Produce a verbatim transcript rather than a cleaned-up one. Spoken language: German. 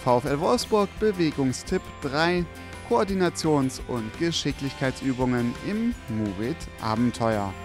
VfL Wolfsburg Bewegungstipp drei: Koordinations- und Geschicklichkeitsübungen im Move It Abenteuer.